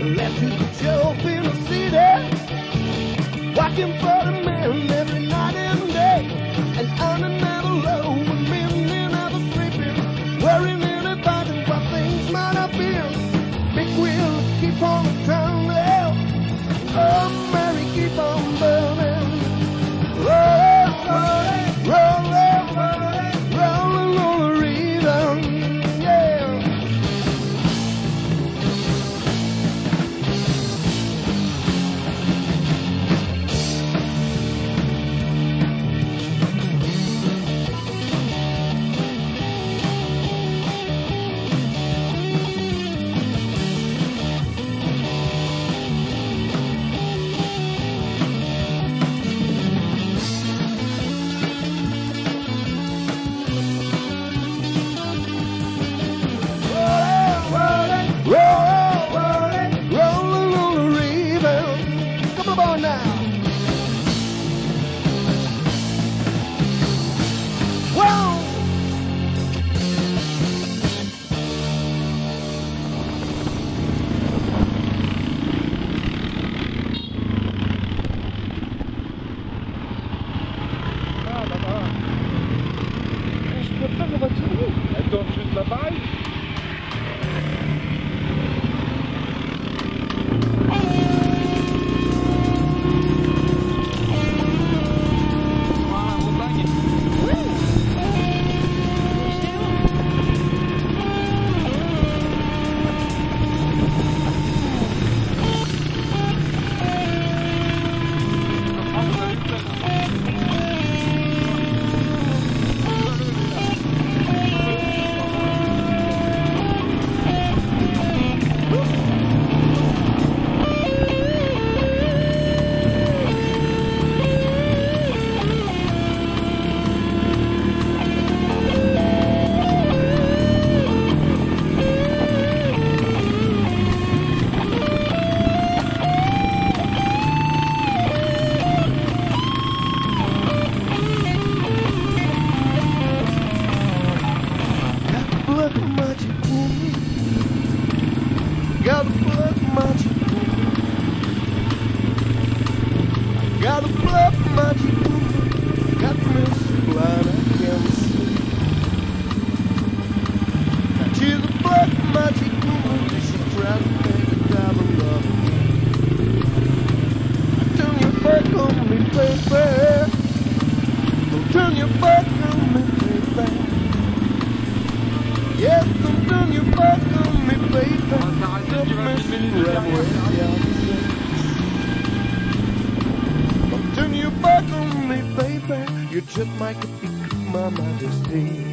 Left to the job in the city, working for the man every night and day, and on another low with men never sleeping, worrying about what things might have been. Big wheels keep on turning, oh Mary, keep on burning, rolling, rolling, rolling, rolling on the rhythm, yeah. Elle tourne juste la paille. Got the blood magic woman. Got the blood magic woman. Got the mystic blood I can see. She's a blood magic woman. She tried to make a devil love me. Turn your back on me, baby. Don't turn your back on me, baby. Yes, don't turn your back on me, baby. Don't turn your back on me, baby. You just might be my majesty.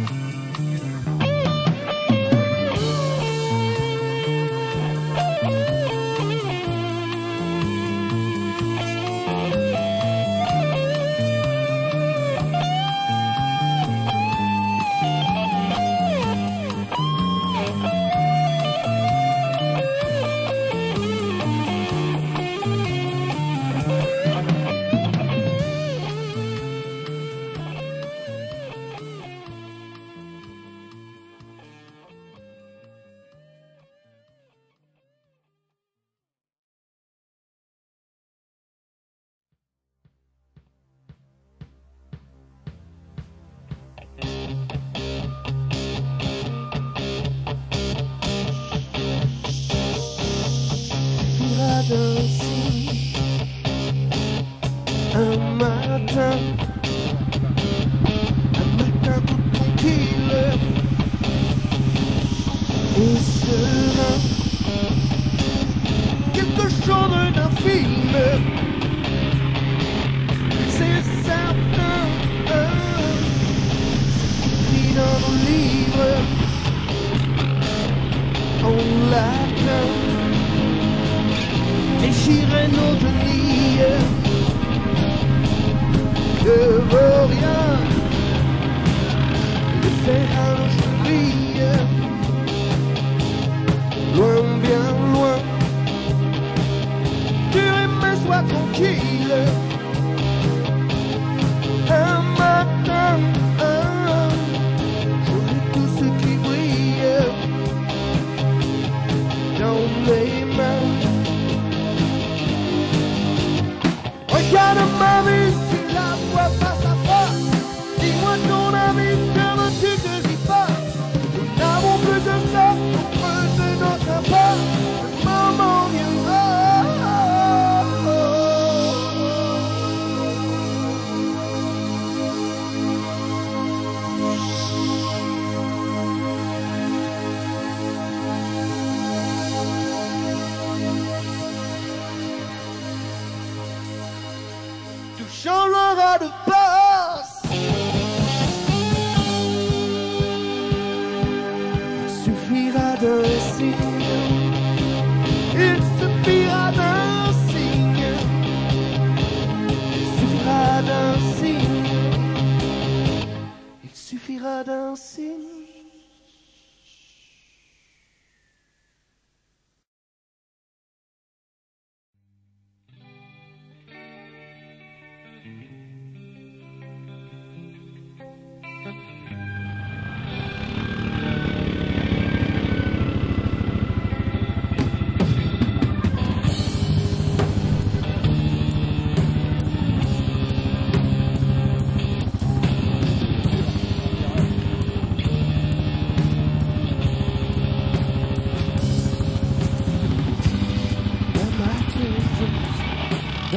Danser un matin tout tranquille et serein, quelque chose d'un film, c'est certain, écrit dans nos livres en latin. Déchirer notre lit ne vaut rien, laisser à nos chevilles, loin, bien loin, tu aimais, sois tranquille. Un matin, j'aurai tout ce qui brille dans les mains.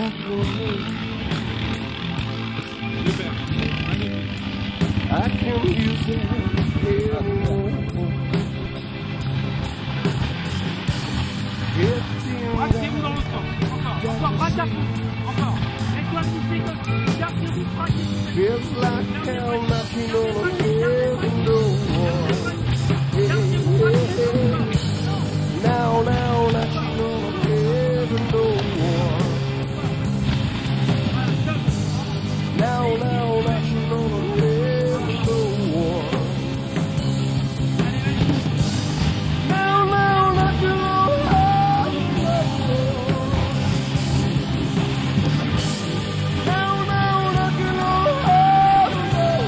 back on me. I can't use it anymore. Braquez-vous dans l'autre sens. Encore, braque à fond. Encore. Laisse-toi glisser comme ça. Garde-vous, braquez-vous. Feels like hell knocking on a heaven door. Now, knocking on a heaven door. Now, knocking on a heaven door. Now, knocking on a heaven door. Now, knocking on a heaven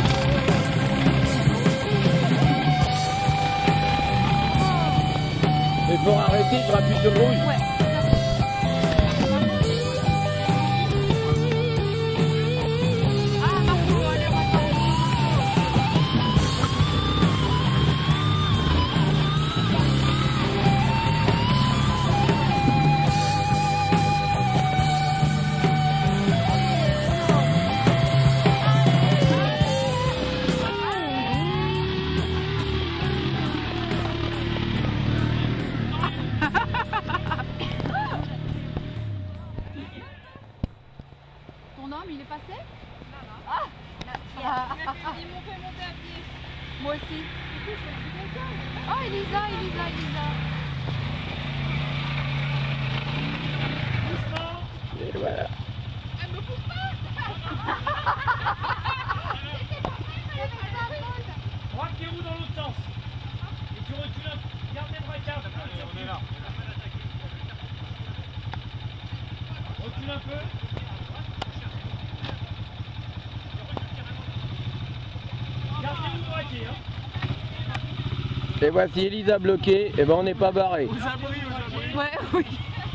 door. Mais pour arrêter, je rappuie sur le rouge. Ouais. Ton homme, il est passé? Ah, Ils m'ont fait monter à pied. moi aussi. Oh, Elisa. Et voilà. Elle me pousse pas. Braquez-vous dans l'autre sens. Et tu recules un peu. Gardez le braquage. Allez, on est là. Recule un peu. Gardez-vous braqué, hein. Et voici Elisa bloquée, et ben on n'est pas barré. Ouais, oui.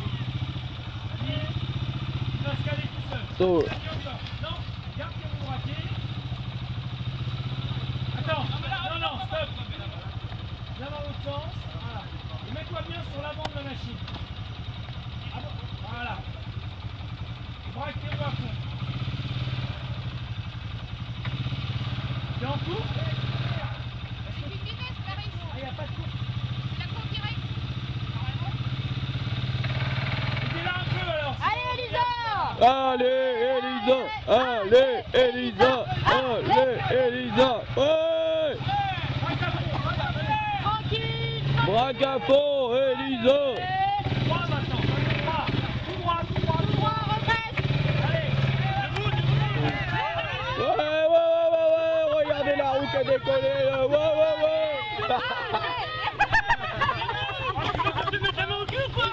Il va se caler tout seul. So, Non, gardez-vous braqué. Attends, non, stop. Viens dans l'autre sens. Voilà. Et mets-toi bien sur l'avant de la machine. Ah bon, voilà. Braquez-vous à fond. T'es en cours? Ah, il n'y a pas de cours. T'es là un peu alors. Allez, Elisa. allez Elisa, allez Elisa, ouais. Tranquille. Braque à fond, Elisa. Droit maintenant. Droit. Tout droit, tout droit, tout droit. Allez. Ouais, regardez la roue qui a décollé là, ouais. Tu me fais mon cul quoi.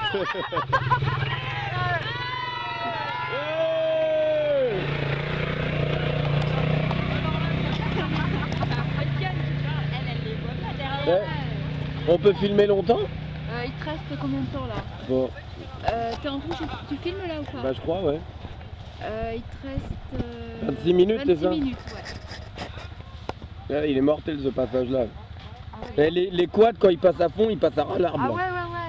Ouais. On peut filmer longtemps? Il te reste combien de temps là? Bon, T'es en rouge, tu filmes là ou pas? bah je crois, ouais. Il te reste 26 minutes, c'est ça? 26 minutes, ouais. Ouais, il est mortel ce passage là. Ah, ouais. Et les quads quand ils passent à fond, ils passent à ras l'arbre. Ah ouais.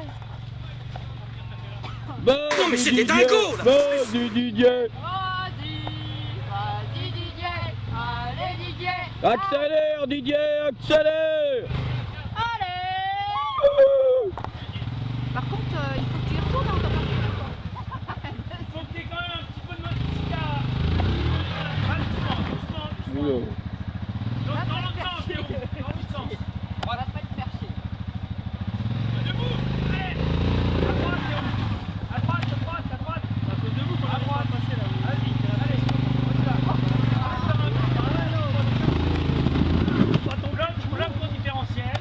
Non mais c'était dingo là. Vas-y Didier. Vas-y Didier. Allez Didier. Accélère Didier, accélère. Allez. Par contre, il faut que tu y retournes hein, Il faut que tu aies quand même un petit peu de motivation. Doucement. Dans l'autre sens, Théo. Dans l'autre sens. on va pas te faire chier. Debout. Allez. À droite, Théo. À droite. Debout, à droite. Vas-y. Allez. Bloque ton différentiel.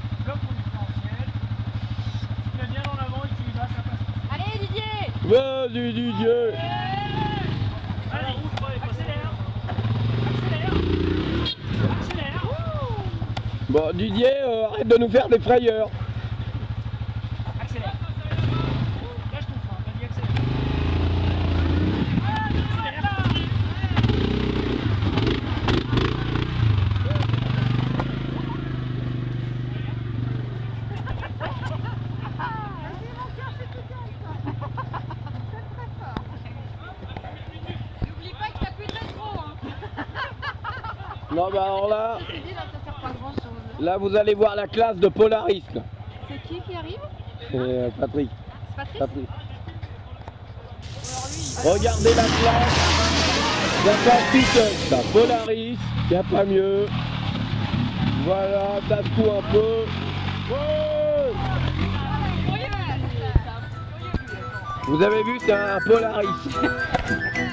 Tu mets bien en avant et tu y vas, ça passe. Allez Didier. Vas-y Didier. Allez, accélère. Bon Didier, arrête de nous faire des frayeurs. Accélère. Lâche ton frein, vas-y, accélère. Non, bah alors là, Je me suis dit, là, ça sert pas à grand chose. là vous allez voir la classe de Polaris. Là. C'est qui arrive? C'est Patrick. C'est Patrick? Patrick. Alors lui, Regardez la classe. Il n'y a pas de pick-up, ça. Polaris, il n'y a pas mieux. Voilà, ça secoue un peu. Ouais. Vous avez vu, c'est un Polaris.